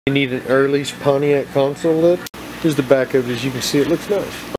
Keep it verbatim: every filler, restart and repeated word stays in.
You need an early Pontiac console lid. Here's the back of it. As you can see, it looks nice.